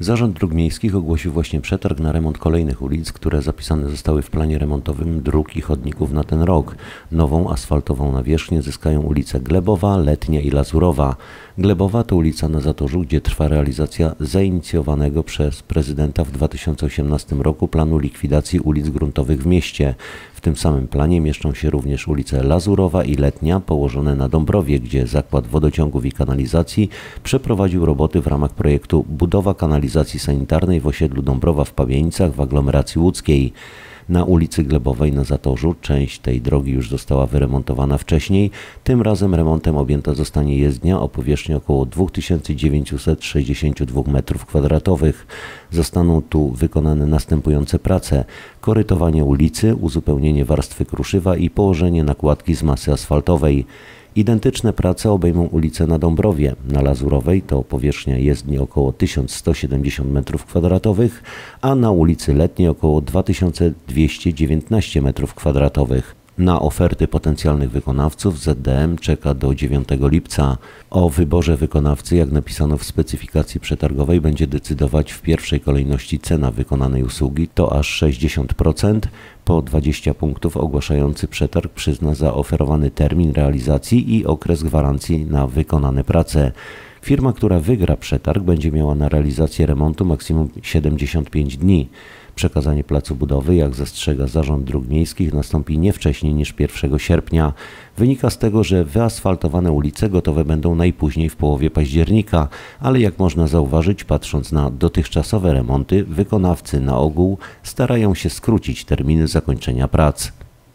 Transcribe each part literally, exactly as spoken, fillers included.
Zarząd Dróg Miejskich ogłosił właśnie przetarg na remont kolejnych ulic, które zapisane zostały w planie remontowym dróg i chodników na ten rok. Nową asfaltową nawierzchnię zyskają ulice Glebowa, Letnia i Lazurowa. Glebowa to ulica na Zatorzu, gdzie trwa realizacja zainicjowanego przez prezydenta w dwa tysiące osiemnastym roku planu likwidacji ulic gruntowych w mieście. W tym samym planie mieszczą się również ulice Lazurowa i Letnia, położone na Dąbrowie, gdzie Zakład Wodociągów i Kanalizacji przeprowadził roboty w ramach projektu Budowa kanalizacji sanitarnej w osiedlu Dąbrowa w Pawienicach w aglomeracji łódzkiej. Na ulicy Glebowej na Zatorzu część tej drogi już została wyremontowana wcześniej. Tym razem remontem objęta zostanie jezdnia o powierzchni około dwa tysiące dziewięćset sześćdziesiąt dwa metrów kwadratowych. Zostaną tu wykonane następujące prace: korytowanie ulicy, uzupełnienie warstwy kruszywa i położenie nakładki z masy asfaltowej. Identyczne prace obejmą ulicę na Dąbrowie. Na Lazurowej to powierzchnia jezdni około tysiąc sto siedemdziesiąt metrów kwadratowych, a na ulicy Letniej około dwa tysiące dwieście dziewiętnaście metrów kwadratowych. Na oferty potencjalnych wykonawców Z D M czeka do dziewiątego lipca. O wyborze wykonawcy, jak napisano w specyfikacji przetargowej, będzie decydować w pierwszej kolejności cena wykonanej usługi, to aż sześćdziesiąt procent. Po dwadzieścia punktów ogłaszający przetarg przyzna za oferowany termin realizacji i okres gwarancji na wykonane prace. Firma, która wygra przetarg, będzie miała na realizację remontu maksimum siedemdziesiąt pięć dni. Przekazanie placu budowy, jak zastrzega Zarząd Dróg Miejskich, nastąpi nie wcześniej niż pierwszego sierpnia. Wynika z tego, że wyasfaltowane ulice gotowe będą najpóźniej w połowie października, ale jak można zauważyć, patrząc na dotychczasowe remonty, wykonawcy na ogół starają się skrócić terminy zakończenia prac.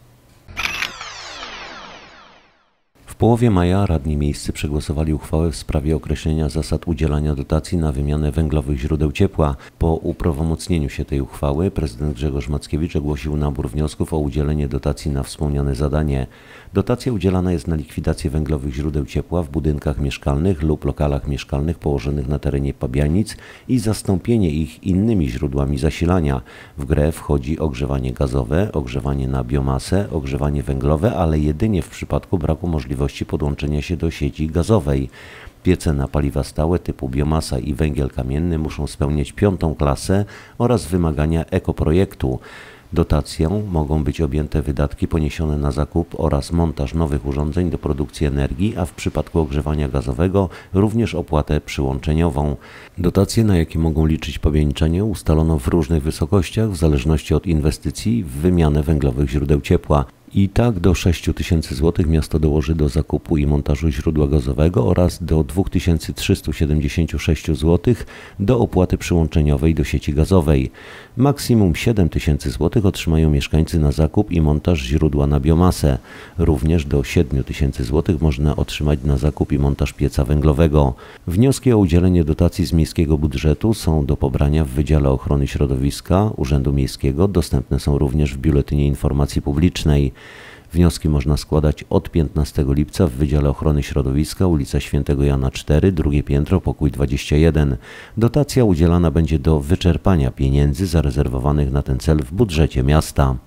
W połowie maja radni miejscy przegłosowali uchwałę w sprawie określenia zasad udzielania dotacji na wymianę węglowych źródeł ciepła. Po uprawomocnieniu się tej uchwały prezydent Grzegorz Mackiewicz ogłosił nabór wniosków o udzielenie dotacji na wspomniane zadanie. Dotacja udzielana jest na likwidację węglowych źródeł ciepła w budynkach mieszkalnych lub lokalach mieszkalnych położonych na terenie Pabianic i zastąpienie ich innymi źródłami zasilania. W grę wchodzi ogrzewanie gazowe, ogrzewanie na biomasę, ogrzewanie węglowe, ale jedynie w przypadku braku możliwości podłączenia się do sieci gazowej. Piece na paliwa stałe typu biomasa i węgiel kamienny muszą spełniać piątą klasę oraz wymagania ekoprojektu. Dotacją mogą być objęte wydatki poniesione na zakup oraz montaż nowych urządzeń do produkcji energii, a w przypadku ogrzewania gazowego również opłatę przyłączeniową. Dotacje, na jakie mogą liczyć pabianiczanie, ustalono w różnych wysokościach w zależności od inwestycji w wymianę węglowych źródeł ciepła. I tak do sześciu tysięcy złotych miasto dołoży do zakupu i montażu źródła gazowego oraz do dwa tysiące trzysta siedemdziesiąt sześć złotych do opłaty przyłączeniowej do sieci gazowej. Maksimum siedem tysięcy złotych otrzymają mieszkańcy na zakup i montaż źródła na biomasę. Również do siedmiu tysięcy złotych można otrzymać na zakup i montaż pieca węglowego. Wnioski o udzielenie dotacji z miejskiego budżetu są do pobrania w Wydziale Ochrony Środowiska Urzędu Miejskiego. Dostępne są również w Biuletynie Informacji Publicznej. Wnioski można składać od piętnastego lipca w Wydziale Ochrony Środowiska, ulica Świętego Jana cztery, drugie piętro, pokój dwadzieścia jeden. Dotacja udzielana będzie do wyczerpania pieniędzy zarezerwowanych na ten cel w budżecie miasta.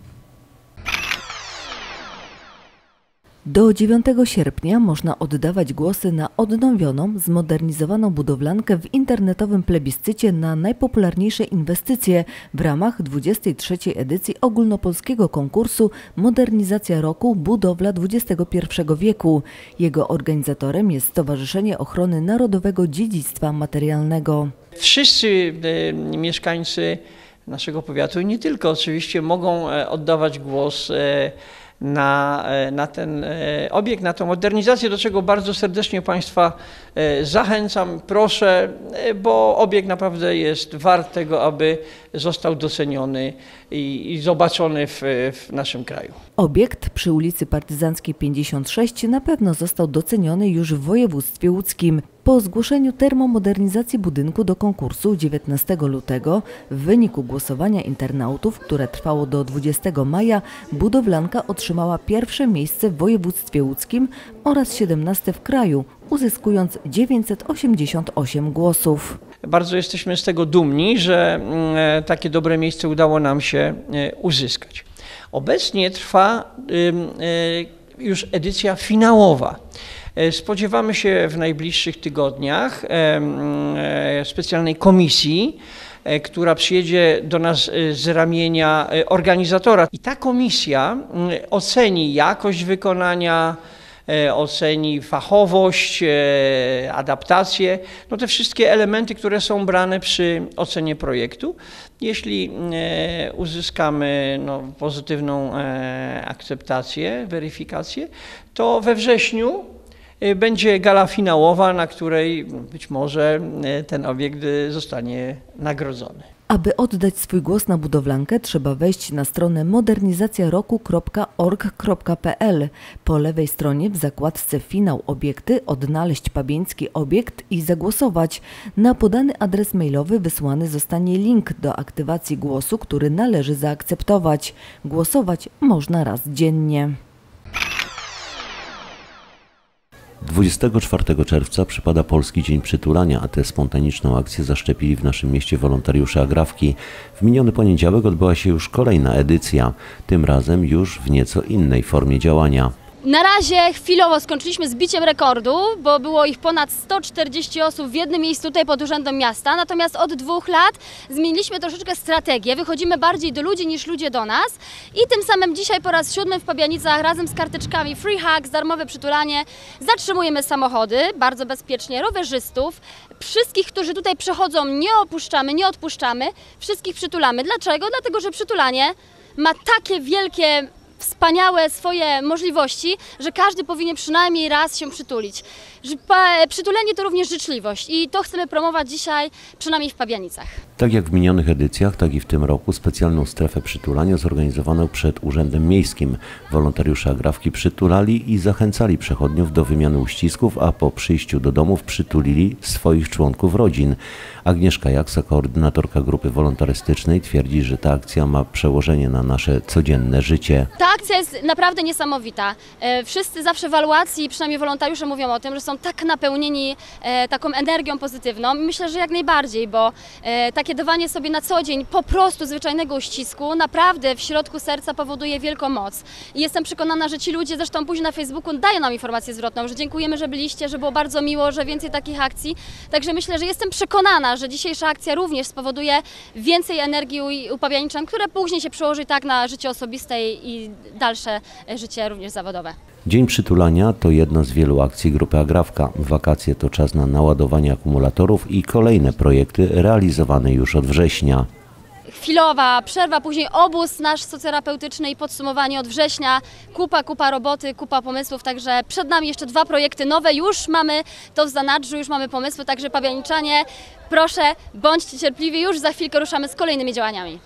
Do dziewiątego sierpnia można oddawać głosy na odnowioną, zmodernizowaną budowlankę w internetowym plebiscycie na najpopularniejsze inwestycje w ramach dwudziestej trzeciej edycji ogólnopolskiego konkursu Modernizacja Roku – Budowla dwudziestego pierwszego wieku. Jego organizatorem jest Stowarzyszenie Ochrony Narodowego Dziedzictwa Materialnego. Wszyscy e, mieszkańcy naszego powiatu i nie tylko oczywiście mogą oddawać głos e, Na, na ten obiekt, na tę modernizację, do czego bardzo serdecznie Państwa zachęcam, proszę, bo obiekt naprawdę jest wart tego, aby został doceniony i, i zobaczony w, w naszym kraju. Obiekt przy ulicy Partyzanckiej pięćdziesiąt sześć na pewno został doceniony już w województwie łódzkim. Po zgłoszeniu termomodernizacji budynku do konkursu dziewiętnastego lutego w wyniku głosowania internautów, które trwało do dwudziestego maja, budowlanka otrzymała pierwsze miejsce w województwie łódzkim oraz siedemnaste w kraju, uzyskując dziewięćset osiemdziesiąt osiem głosów. Bardzo jesteśmy z tego dumni, że takie dobre miejsce udało nam się uzyskać. Obecnie trwa już edycja finałowa. Spodziewamy się w najbliższych tygodniach specjalnej komisji, która przyjedzie do nas z ramienia organizatora. I ta komisja oceni jakość wykonania, oceni fachowość, adaptację, no te wszystkie elementy, które są brane przy ocenie projektu. Jeśli uzyskamy no, pozytywną akceptację, weryfikację, to we wrześniu będzie gala finałowa, na której być może ten obiekt zostanie nagrodzony. Aby oddać swój głos na budowlankę, trzeba wejść na stronę modernizacja roku kropka org kropka pe el. Po lewej stronie w zakładce Finał obiekty odnaleźć pabieński obiekt i zagłosować. Na podany adres mailowy wysłany zostanie link do aktywacji głosu, który należy zaakceptować. Głosować można raz dziennie. dwudziestego czwartego czerwca przypada Polski Dzień Przytulania, a tę spontaniczną akcję zaszczepili w naszym mieście wolontariusze Agrafki. W miniony poniedziałek odbyła się już kolejna edycja, tym razem już w nieco innej formie działania. Na razie chwilowo skończyliśmy z biciem rekordu, bo było ich ponad sto czterdzieści osób w jednym miejscu tutaj pod Urzędem Miasta. Natomiast od dwóch lat zmieniliśmy troszeczkę strategię. Wychodzimy bardziej do ludzi niż ludzie do nas. I tym samym dzisiaj po raz siódmy w Pabianicach razem z karteczkami Free Hugs, darmowe przytulanie, zatrzymujemy samochody bardzo bezpiecznie, rowerzystów. Wszystkich, którzy tutaj przechodzą, nie opuszczamy, nie odpuszczamy. Wszystkich przytulamy. Dlaczego? Dlatego, że przytulanie ma takie wielkie, wspaniałe swoje możliwości, że każdy powinien przynajmniej raz się przytulić. Przytulenie to również życzliwość i to chcemy promować dzisiaj, przynajmniej w Pabianicach. Tak jak w minionych edycjach, tak i w tym roku specjalną strefę przytulania zorganizowano przed Urzędem Miejskim. Wolontariusze Agrafki przytulali i zachęcali przechodniów do wymiany uścisków, a po przyjściu do domów przytulili swoich członków rodzin. Agnieszka Jaksa, koordynatorka grupy wolontarystycznej, twierdzi, że ta akcja ma przełożenie na nasze codzienne życie. Ta akcja jest naprawdę niesamowita. Wszyscy zawsze w ewaluacji, przynajmniej wolontariusze mówią o tym, że są tak napełnieni taką energią pozytywną. Myślę, że jak najbardziej, bo takie dawanie sobie na co dzień po prostu zwyczajnego uścisku naprawdę w środku serca powoduje wielką moc. I jestem przekonana, że ci ludzie, zresztą później na Facebooku dają nam informację zwrotną, że dziękujemy, że byliście, że było bardzo miło, że więcej takich akcji. Także myślę, że jestem przekonana, że dzisiejsza akcja również spowoduje więcej energii u pabianiczan, które później się przełoży tak na życie osobiste i dalsze życie również zawodowe. Dzień Przytulania to jedna z wielu akcji grupy Agrafka. Wakacje to czas na naładowanie akumulatorów i kolejne projekty realizowane już od września. Chwilowa przerwa, później obóz nasz socjoterapeutyczny i podsumowanie od września. Kupa, kupa roboty, kupa pomysłów, także przed nami jeszcze dwa projekty nowe. Już mamy to w zanadrzu, już mamy pomysły, także pabianiczanie, proszę, bądźcie cierpliwi, już za chwilkę ruszamy z kolejnymi działaniami.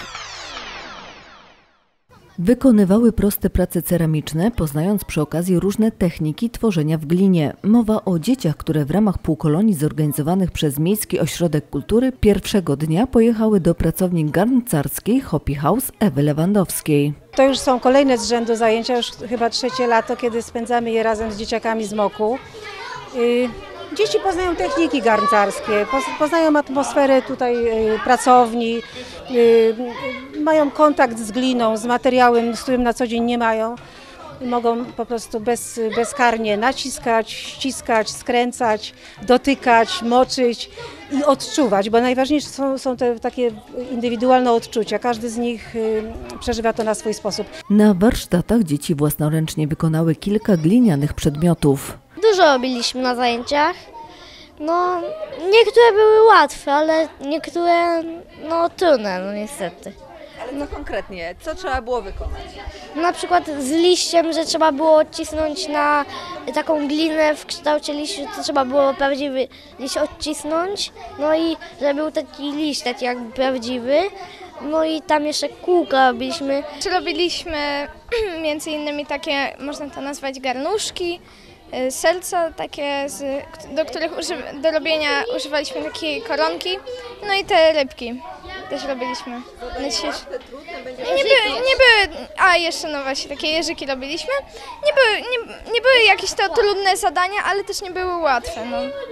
Wykonywały proste prace ceramiczne, poznając przy okazji różne techniki tworzenia w glinie. Mowa o dzieciach, które w ramach półkolonii zorganizowanych przez Miejski Ośrodek Kultury pierwszego dnia pojechały do pracowni garncarskiej Hopi House Ewy Lewandowskiej. To już są kolejne z rzędu zajęcia, już chyba trzecie lato, kiedy spędzamy je razem z dzieciakami z moku. Dzieci poznają techniki garncarskie, poznają atmosferę tutaj pracowni, mają kontakt z gliną, z materiałem, z którym na co dzień nie mają. Mogą po prostu bez, bezkarnie naciskać, ściskać, skręcać, dotykać, moczyć i odczuwać, bo najważniejsze są, są te takie indywidualne odczucia. Każdy z nich przeżywa to na swój sposób. Na warsztatach dzieci własnoręcznie wykonały kilka glinianych przedmiotów. Dużo robiliśmy na zajęciach. No, niektóre były łatwe, ale niektóre no, trudne, no niestety. Ale co konkretnie? Co trzeba było wykonać? Na przykład z liściem, że trzeba było odcisnąć na taką glinę w kształcie liścia, to trzeba było prawdziwy liść odcisnąć. No i żeby był taki liść, taki jakby prawdziwy. No i tam jeszcze kółka robiliśmy. Robiliśmy między innymi takie, można to nazwać garnuszki, serca takie, z, do których uży, do robienia używaliśmy takiej koronki, no i te rybki też robiliśmy. Nie były, nie były, a jeszcze no właśnie, takie jeżyki robiliśmy. Nie były, nie, nie były jakieś to trudne zadania, ale też nie były łatwe, no. Więc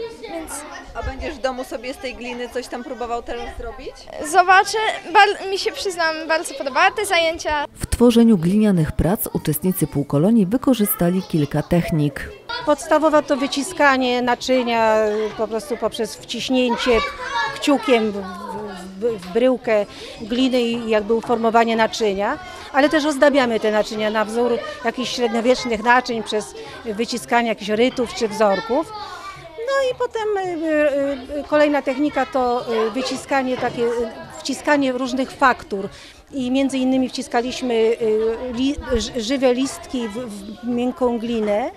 więc... A będziesz w domu sobie z tej gliny coś tam próbował teraz zrobić? Zobaczę, Bar mi się przyznam, bardzo podobały te zajęcia. W tworzeniu glinianych prac uczestnicy półkolonii wykorzystali kilka technik. Podstawowa to wyciskanie naczynia po prostu poprzez wciśnięcie kciukiem w, w, w bryłkę gliny i jakby uformowanie naczynia, ale też ozdabiamy te naczynia na wzór jakichś średniowiecznych naczyń przez wyciskanie jakichś rytów czy wzorków. No i potem kolejna technika to wyciskanie, takie wciskanie różnych faktur i między innymi wciskaliśmy li, żywe listki w, w miękką glinę.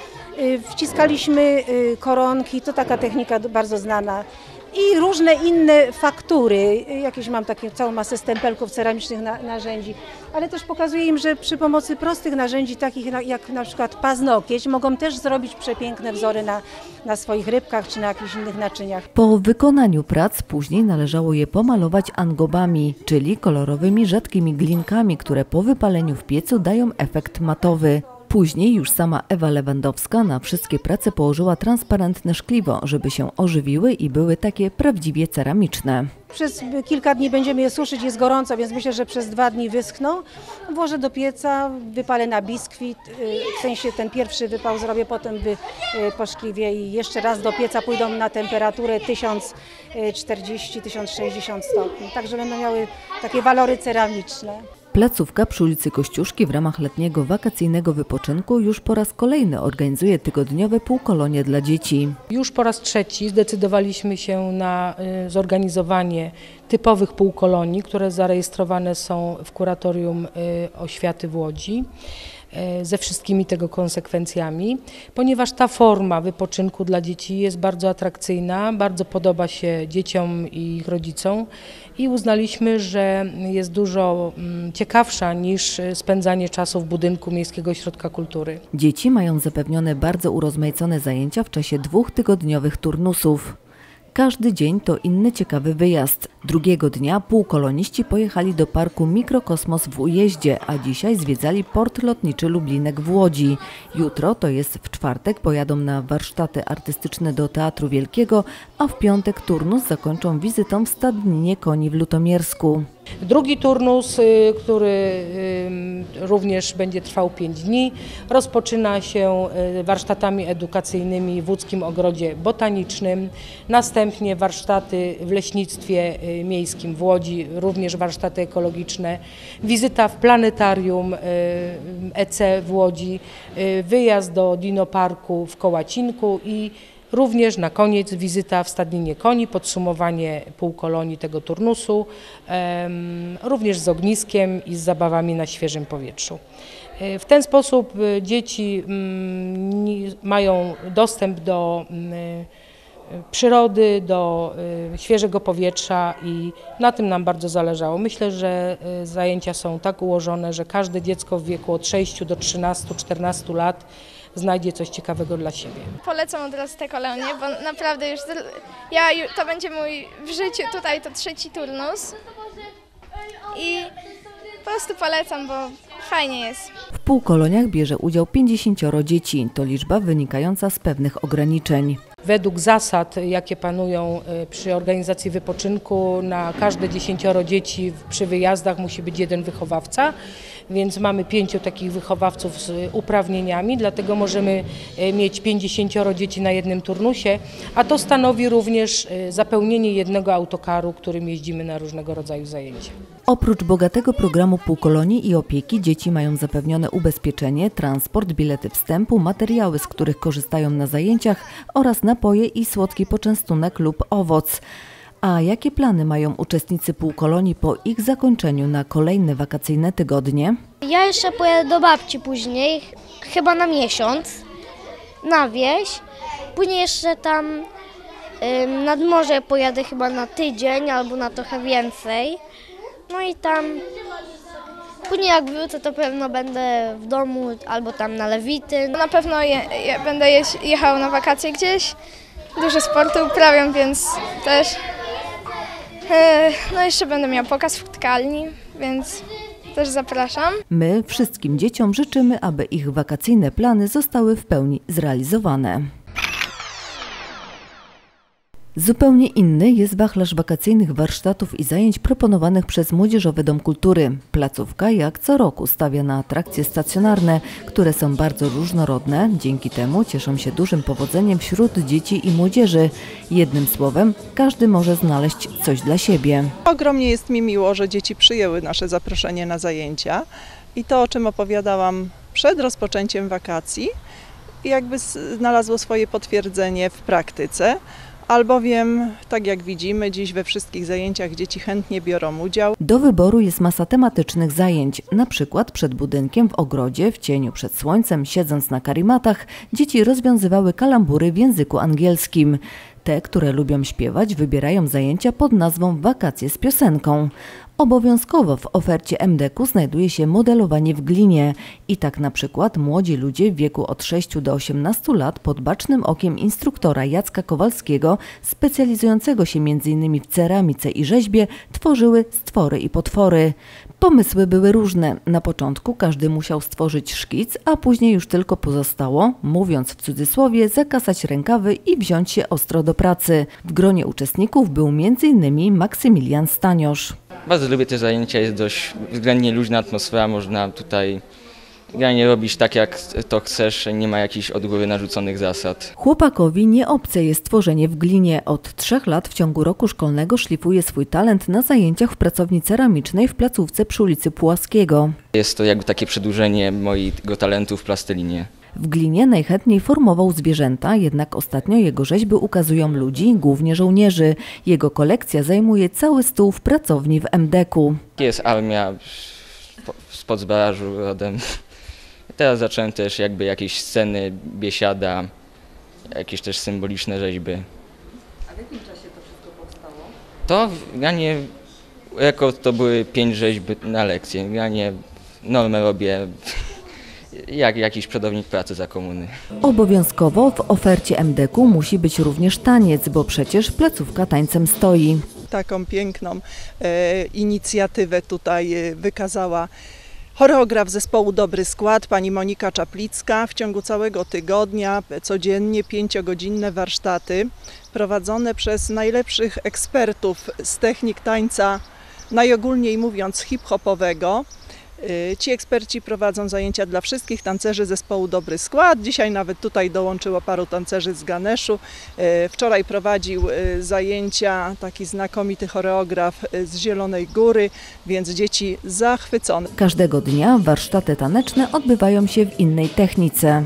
Wciskaliśmy koronki, to taka technika bardzo znana. I różne inne faktury, jakieś mam takie całą masę stempelków ceramicznych na, narzędzi, ale też pokazuję im, że przy pomocy prostych narzędzi, takich jak na przykład paznokieć, mogą też zrobić przepiękne wzory na, na swoich rybkach czy na jakichś innych naczyniach. Po wykonaniu prac później należało je pomalować angobami, czyli kolorowymi rzadkimi glinkami, które po wypaleniu w piecu dają efekt matowy. Później już sama Ewa Lewandowska na wszystkie prace położyła transparentne szkliwo, żeby się ożywiły i były takie prawdziwie ceramiczne. Przez kilka dni będziemy je suszyć, jest gorąco, więc myślę, że przez dwa dni wyschną. Włożę do pieca, wypalę na biskwit, w sensie ten pierwszy wypał zrobię, potem wy, po szkliwie i jeszcze raz do pieca pójdą na temperaturę tysiąc czterdzieści do tysiąc sześćdziesiąt stopni, także będą miały takie walory ceramiczne. Placówka przy ulicy Kościuszki w ramach letniego wakacyjnego wypoczynku już po raz kolejny organizuje tygodniowe półkolonie dla dzieci. Już po raz trzeci zdecydowaliśmy się na zorganizowanie typowych półkolonii, które zarejestrowane są w Kuratorium Oświaty w Łodzi, ze wszystkimi tego konsekwencjami, ponieważ ta forma wypoczynku dla dzieci jest bardzo atrakcyjna, bardzo podoba się dzieciom i ich rodzicom i uznaliśmy, że jest dużo ciekawsza niż spędzanie czasu w budynku Miejskiego Ośrodka Kultury. Dzieci mają zapewnione bardzo urozmaicone zajęcia w czasie dwóch tygodniowych turnusów. Każdy dzień to inny ciekawy wyjazd. Drugiego dnia półkoloniści pojechali do parku Mikrokosmos w Ujeździe, a dzisiaj zwiedzali port lotniczy Lublinek w Łodzi. Jutro, to jest w czwartek, pojadą na warsztaty artystyczne do Teatru Wielkiego, a w piątek turnus zakończą wizytą w stadninie koni w Lutomiersku. Drugi turnus, który również będzie trwał pięć dni, rozpoczyna się warsztatami edukacyjnymi w Łódzkim Ogrodzie Botanicznym, następnie warsztaty w leśnictwie miejskim w Łodzi, również warsztaty ekologiczne, wizyta w planetarium E C w Łodzi, wyjazd do Dinoparku w Kołacinku i również na koniec wizyta w stadninie koni, podsumowanie półkolonii tego turnusu, również z ogniskiem i z zabawami na świeżym powietrzu. W ten sposób dzieci mają dostęp do przyrody, do świeżego powietrza i na tym nam bardzo zależało. Myślę, że zajęcia są tak ułożone, że każde dziecko w wieku od sześciu do trzynastu czternastu lat znajdzie coś ciekawego dla siebie. Polecam od razu te kolonie, bo naprawdę już ja, to będzie mój w życiu tutaj to trzeci turnus i po prostu polecam, bo fajnie jest. W półkoloniach bierze udział pięćdziesięcioro dzieci, to liczba wynikająca z pewnych ograniczeń. Według zasad, jakie panują przy organizacji wypoczynku, na każde dziesięcioro dzieci przy wyjazdach musi być jeden wychowawca, więc mamy pięciu takich wychowawców z uprawnieniami, dlatego możemy mieć pięćdziesięcioro dzieci na jednym turnusie, a to stanowi również zapełnienie jednego autokaru, którym jeździmy na różnego rodzaju zajęcia. Oprócz bogatego programu półkolonii i opieki dzieci mają zapewnione ubezpieczenie, transport, bilety wstępu, materiały, z których korzystają na zajęciach oraz napoje i słodki poczęstunek lub owoc. A jakie plany mają uczestnicy półkolonii po ich zakończeniu na kolejne wakacyjne tygodnie? Ja jeszcze pojadę do babci później, chyba na miesiąc, na wieś. Później jeszcze tam y, nad morze pojadę chyba na tydzień albo na trochę więcej. No i tam, później jak wrócę, to pewno będę w domu albo tam na Lewity. Na pewno je, je, będę je, jechał na wakacje gdzieś, dużo sportu uprawiam, więc też, e, no jeszcze będę miał pokaz w tkalni, więc też zapraszam. My wszystkim dzieciom życzymy, aby ich wakacyjne plany zostały w pełni zrealizowane. Zupełnie inny jest wachlarz wakacyjnych warsztatów i zajęć proponowanych przez Młodzieżowy Dom Kultury. Placówka jak co roku stawia na atrakcje stacjonarne, które są bardzo różnorodne. Dzięki temu cieszą się dużym powodzeniem wśród dzieci i młodzieży. Jednym słowem, każdy może znaleźć coś dla siebie. Ogromnie jest mi miło, że dzieci przyjęły nasze zaproszenie na zajęcia i to, o czym opowiadałam przed rozpoczęciem wakacji, jakby znalazło swoje potwierdzenie w praktyce. Albowiem, tak jak widzimy, dziś we wszystkich zajęciach dzieci chętnie biorą udział. Do wyboru jest masa tematycznych zajęć, na przykład przed budynkiem w ogrodzie, w cieniu przed słońcem, siedząc na karimatach, dzieci rozwiązywały kalambury w języku angielskim. Te, które lubią śpiewać, wybierają zajęcia pod nazwą Wakacje z piosenką. Obowiązkowo w ofercie M D K-u znajduje się modelowanie w glinie i tak na przykład młodzi ludzie w wieku od sześciu do osiemnastu lat pod bacznym okiem instruktora Jacka Kowalskiego, specjalizującego się między innymi w ceramice i rzeźbie, tworzyły stwory i potwory. Pomysły były różne. Na początku każdy musiał stworzyć szkic, a później już tylko pozostało, mówiąc w cudzysłowie, zakasać rękawy i wziąć się ostro do pracy. W gronie uczestników był między innymi Maksymilian Staniosz. Bardzo lubię te zajęcia, jest dość względnie luźna atmosfera, można tutaj nie robić tak jak to chcesz, nie ma jakichś od góry narzuconych zasad. Chłopakowi nie obce jest tworzenie w glinie. Od trzech lat w ciągu roku szkolnego szlifuje swój talent na zajęciach w pracowni ceramicznej w placówce przy ulicy Pułaskiego. Jest to jakby takie przedłużenie mojego talentu w plastelinie. W glinie najchętniej formował zwierzęta, jednak ostatnio jego rzeźby ukazują ludzi, głównie żołnierzy. Jego kolekcja zajmuje cały stół w pracowni w M D K-u. Jest armia spod zbarażu rodem. Teraz zacząłem też jakby jakieś sceny, biesiada, jakieś też symboliczne rzeźby. A w jakim czasie to wszystko powstało? To ja nie, rekord to były pięć rzeźb na lekcję. Ja nie normę robię jak jakiś przodownik pracy za komuny. Obowiązkowo w ofercie M D K-u musi być również taniec, bo przecież placówka tańcem stoi. Taką piękną e, inicjatywę tutaj e, wykazała choreograf zespołu Dobry Skład, pani Monika Czaplicka. W ciągu całego tygodnia, codziennie pięciogodzinne warsztaty prowadzone przez najlepszych ekspertów z technik tańca, najogólniej mówiąc hip-hopowego. Ci eksperci prowadzą zajęcia dla wszystkich tancerzy zespołu Dobry Skład. Dzisiaj nawet tutaj dołączyło paru tancerzy z Ganeszu. Wczoraj prowadził zajęcia taki znakomity choreograf z Zielonej Góry, więc dzieci zachwycone. Każdego dnia warsztaty taneczne odbywają się w innej technice.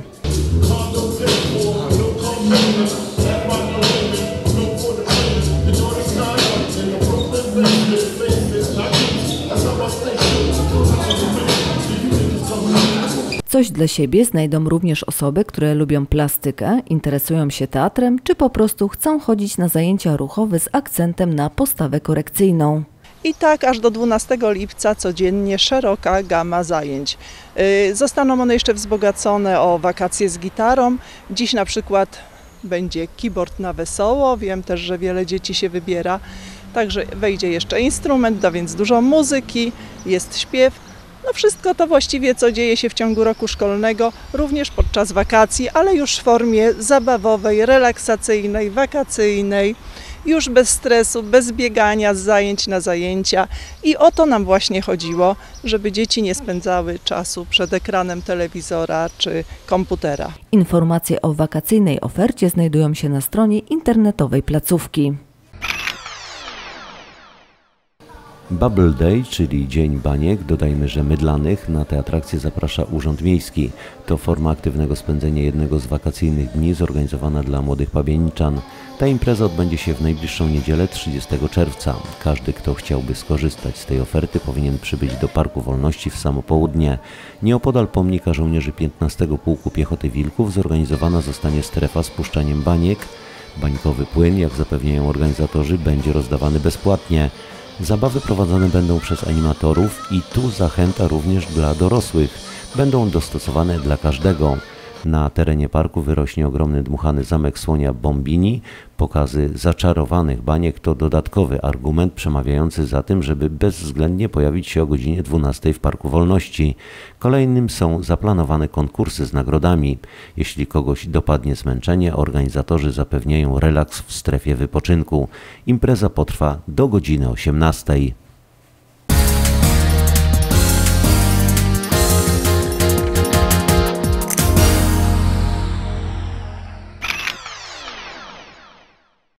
Coś dla siebie znajdą również osoby, które lubią plastykę, interesują się teatrem, czy po prostu chcą chodzić na zajęcia ruchowe z akcentem na postawę korekcyjną. I tak aż do dwunastego lipca codziennie szeroka gama zajęć. Zostaną one jeszcze wzbogacone o wakacje z gitarą. Dziś na przykład będzie keyboard na wesoło. Wiem też, że wiele dzieci się wybiera. Także wejdzie jeszcze instrument, da więc dużo muzyki, jest śpiew. No wszystko to właściwie, co dzieje się w ciągu roku szkolnego, również podczas wakacji, ale już w formie zabawowej, relaksacyjnej, wakacyjnej, już bez stresu, bez biegania z zajęć na zajęcia. I o to nam właśnie chodziło, żeby dzieci nie spędzały czasu przed ekranem telewizora czy komputera. Informacje o wakacyjnej ofercie znajdują się na stronie internetowej placówki. Bubble Day, czyli Dzień Baniek, dodajmy, że mydlanych, na te atrakcje zaprasza Urząd Miejski. To forma aktywnego spędzenia jednego z wakacyjnych dni zorganizowana dla młodych pabianiczan. Ta impreza odbędzie się w najbliższą niedzielę trzydciestego czerwca. Każdy, kto chciałby skorzystać z tej oferty, powinien przybyć do Parku Wolności w samo południe. Nieopodal pomnika żołnierzy piętnastego Pułku Piechoty Wilków zorganizowana zostanie strefa z puszczaniem baniek. Bańkowy płyn, jak zapewniają organizatorzy, będzie rozdawany bezpłatnie. Zabawy prowadzone będą przez animatorów i tu zachęta również dla dorosłych. Będą dostosowane dla każdego. Na terenie parku wyrośnie ogromny dmuchany zamek Słonia Bombini. Pokazy zaczarowanych baniek to dodatkowy argument przemawiający za tym, żeby bezwzględnie pojawić się o godzinie dwunastej w Parku Wolności. Kolejnym są zaplanowane konkursy z nagrodami. Jeśli kogoś dopadnie zmęczenie, organizatorzy zapewniają relaks w strefie wypoczynku. Impreza potrwa do godziny osiemnastej.